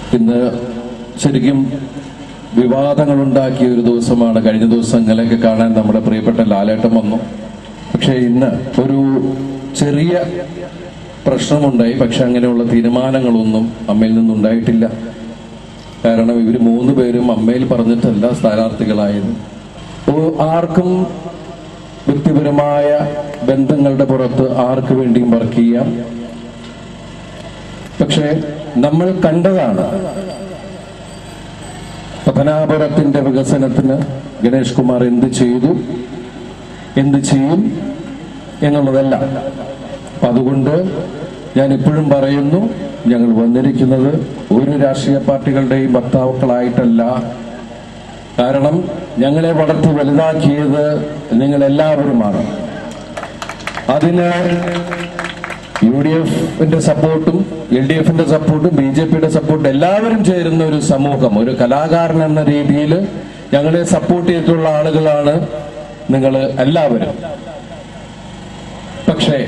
ഇന്ന് ശരിക്കും വിവാദങ്ങളുണ്ടാക്കിയ ഒരു ദിവസമാണ്. കഴിഞ്ഞ ദിവസങ്ങളൊക്കെ കാണാൻ നമ്മുടെ പ്രിയപ്പെട്ട ലാലേട്ടൻ വന്നു. പക്ഷേ ഇന്ന് ഒരു ചെറിയ പ്രശ്നമുണ്ടായി. പക്ഷെ അങ്ങനെയുള്ള തീരുമാനങ്ങളൊന്നും അമ്മയിൽ നിന്നുണ്ടായിട്ടില്ല. കാരണം ഇവർ 3 പേരും അമ്മയിൽ പറഞ്ഞിട്ടല്ല സ്ഥാനാർത്ഥികളായത്. ആർക്കും വ്യക്തിപരമായ ബന്ധങ്ങളുടെ പുറത്ത് ആർക്ക് വേണ്ടിയും വർക്ക് ചെയ്യാം. പക്ഷെ നമ്മൾ കണ്ടതാണ് പത്തനാപുരത്തിന്റെ വികസനത്തിന് ഗണേഷ് കുമാർ എന്ത് ചെയ്തു, എന്ത് ചെയ്യും എന്നുള്ളതല്ല. അതുകൊണ്ട് ഞാൻ ഇപ്പോഴും പറയുന്നു, ഞങ്ങൾ വന്നിരിക്കുന്നത് ഒരു രാഷ്ട്രീയ പാർട്ടികളുടെയും വക്താക്കളായിട്ടല്ല. കാരണം ഞങ്ങളെ വളർത്തി വലുതാക്കിയത് നിങ്ങളെല്ലാവരുമാണ്. അതിന് UDFന്റെ സപ്പോർട്ടും LDFന്റെ സപ്പോർട്ടും BJPയുടെ സപ്പോർട്ടും എല്ലാവരും ചേരുന്ന ഒരു സമൂഹം, ഒരു കലാകാരൻ എന്ന രീതിയിൽ ഞങ്ങളെ സപ്പോർട്ട് ചെയ്തിട്ടുള്ള ആളുകളാണ് നിങ്ങൾ എല്ലാവരും. പക്ഷേ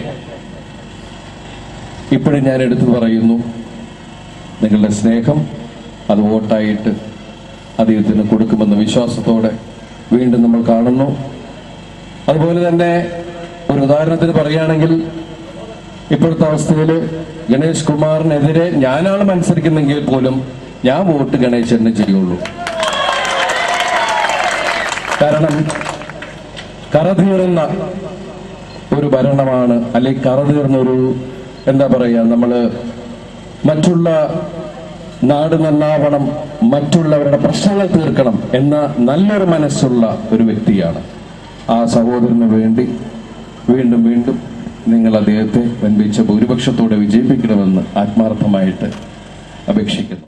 ഇപ്പോഴും ഞാൻ എടുത്തു പറയുന്നു, നിങ്ങളുടെ സ്നേഹം അത് വോട്ടായിട്ട് അദ്ദേഹത്തിന് കൊടുക്കുമെന്ന വിശ്വാസത്തോടെ വീണ്ടും നമ്മൾ കാണുന്നു. അതുപോലെ തന്നെ ഒരു ഉദാഹരണത്തിന് പറയുകയാണെങ്കിൽ, ഇപ്പോഴത്തെ അവസ്ഥയിൽ ഗണേഷ് കുമാറിനെതിരെ ഞാനാണ് മത്സരിക്കുന്നെങ്കിൽ പോലും ഞാൻ വോട്ട് ഗണേശന് ചെയ്യുള്ളൂ. കാരണം കറതീർന്ന ഒരു ഭരണമാണ്, അല്ലെങ്കിൽ കറതീർന്നൊരു എന്താ പറയുക, നമ്മള് മറ്റുള്ള നാട് നന്നാവണം, മറ്റുള്ളവരുടെ പ്രശ്നങ്ങൾ തീർക്കണം എന്ന നല്ലൊരു മനസ്സുള്ള ഒരു വ്യക്തിയാണ്. ആ സഹോദരന് വേണ്ടി വീണ്ടും വീണ്ടും നിങ്ങൾ അദ്ദേഹത്തെ വൻപിച്ച ഭൂരിപക്ഷത്തോടെ വിജയിപ്പിക്കണമെന്ന് ആത്മാർത്ഥമായിട്ട് അപേക്ഷിക്കുന്നു.